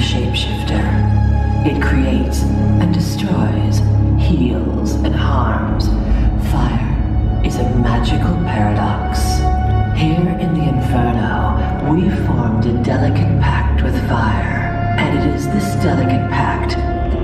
shapeshifter. It creates and destroys, heals and harms. Fire is a magical paradox. Here in the Inferno, we formed a delicate pact with fire, and it is this delicate pact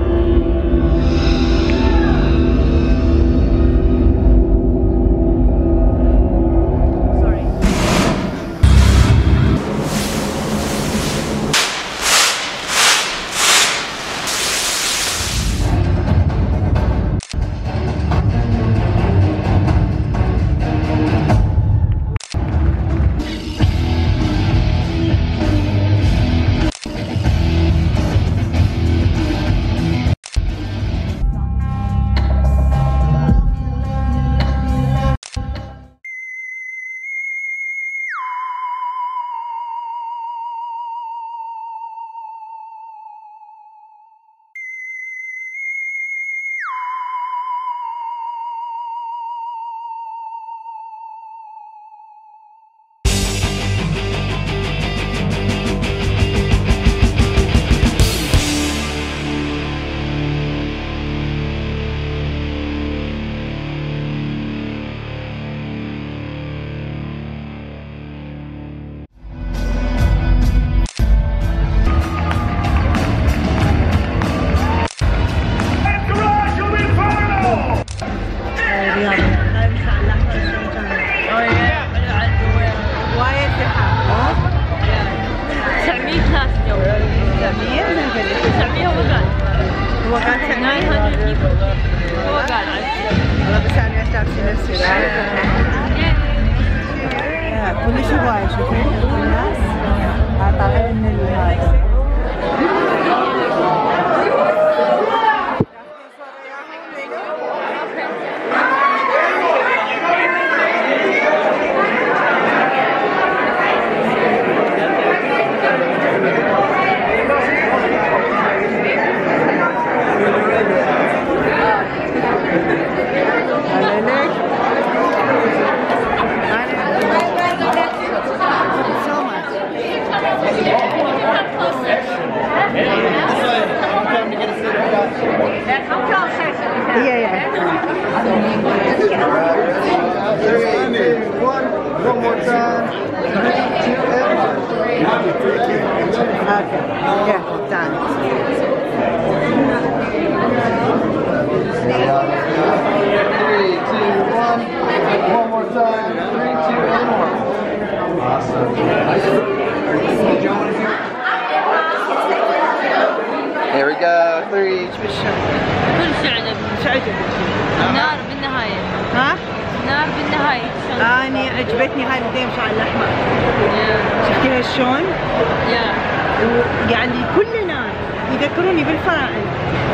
كل شيء هواي شوفين الناس طالعين من هذا. Here we go, 3. كل شيء عجبني. شو عجبك؟ النار بالنهاية. ها؟ النار بالنهاية. أنا عجبتني هاي الديم شعر الأحمر. شفتيها شلون؟ يعني كل نار يذكروني بالفراعنة.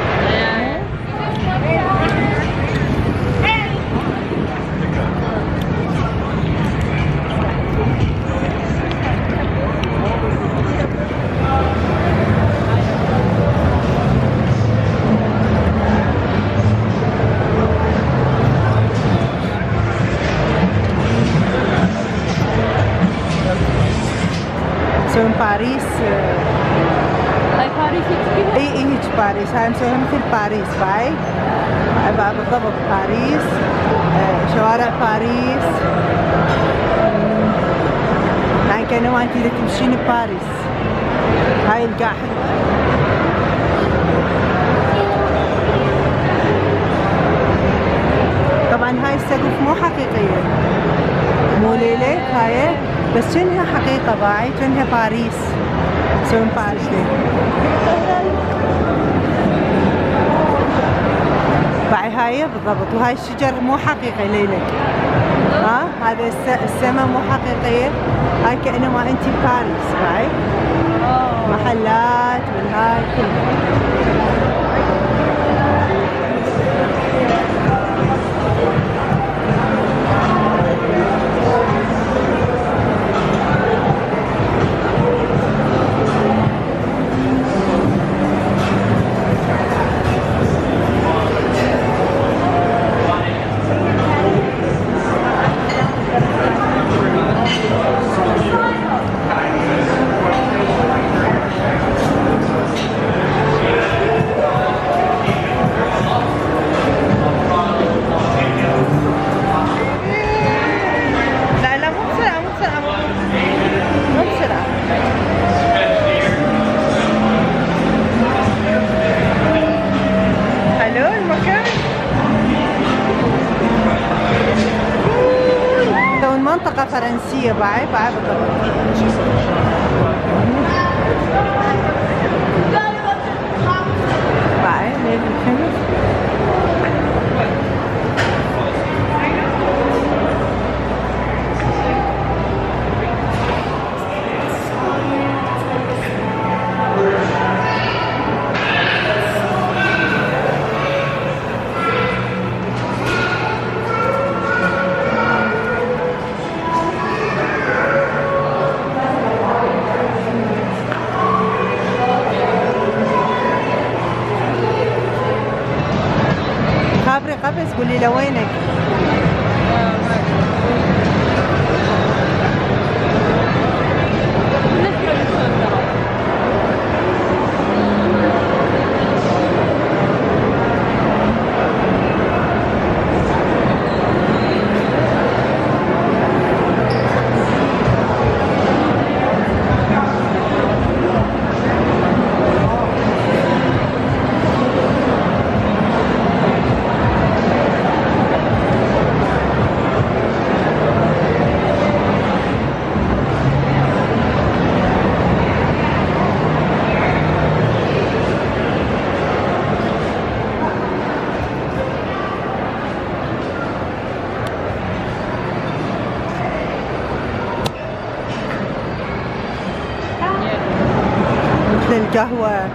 مسوين باريس. هاي باريس اي هيك باريس، هاي مسويها مثل باريس باي بالضبط باريس. شوارع باريس يعني كأنما انتي اذا تمشين بباريس. هاي القاع طبعا هاي السقف مو حقيقية، مو ليلة هاي، بس كأنها حقيقة باعي، كأنها باريس. مسوين باريس باعي هاي بالضبط. وهاي الشجر مو حقيقي ليلة، هذا السما مو حقيقية. هاي كأنما انتي باريس باعي، محلات والهاي كله. هي باي بالضبط. باي لين الخمس. خابري قبس قولي لوينك. القهوة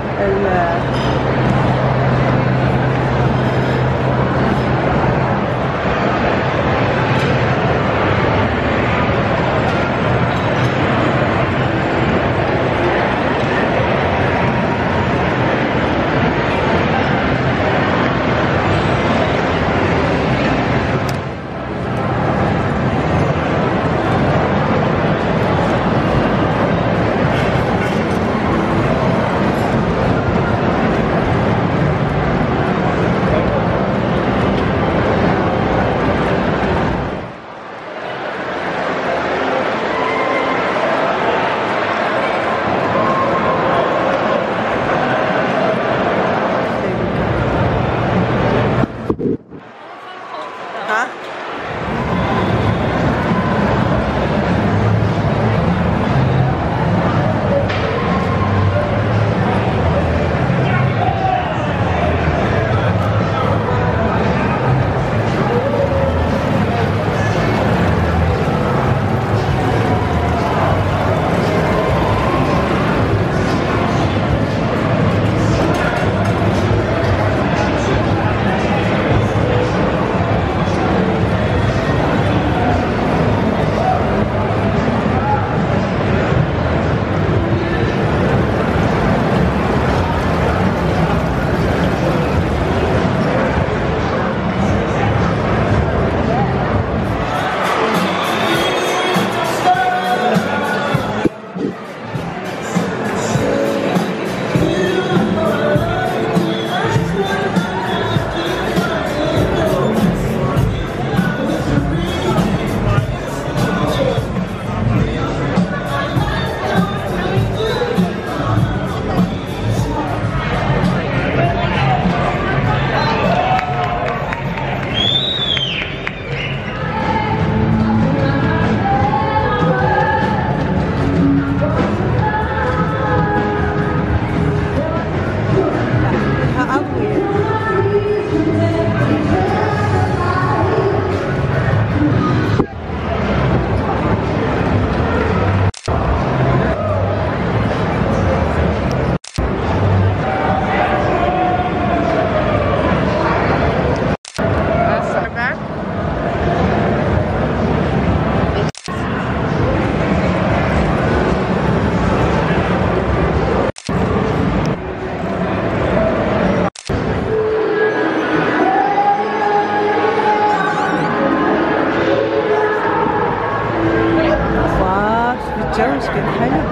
الجو كان حلو.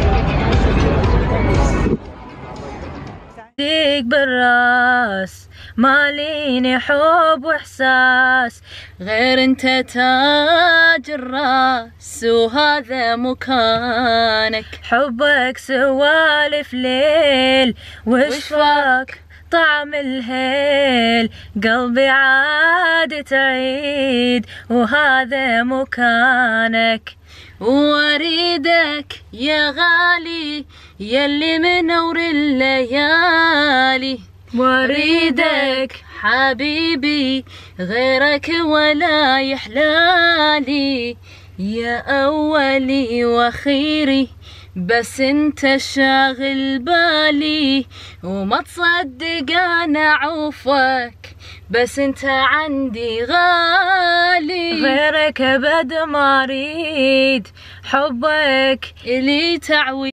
ديك بالراس ماليني حب واحساس غير انت تاج الراس وهذا مكانك. حبك سوالف ليل وشفاك طعم الهيل قلبي عاد تعيد وهذا مكانك. واريدك يا غالي يلي منور الليالي واريدك حبيبي غيرك ولا يحلالي يا أولي وخيري بس انت شاغل بالي وما تصدق انا عوفك بس انت عندي غالي غيرك ابد ما اريد حبك الي تعوي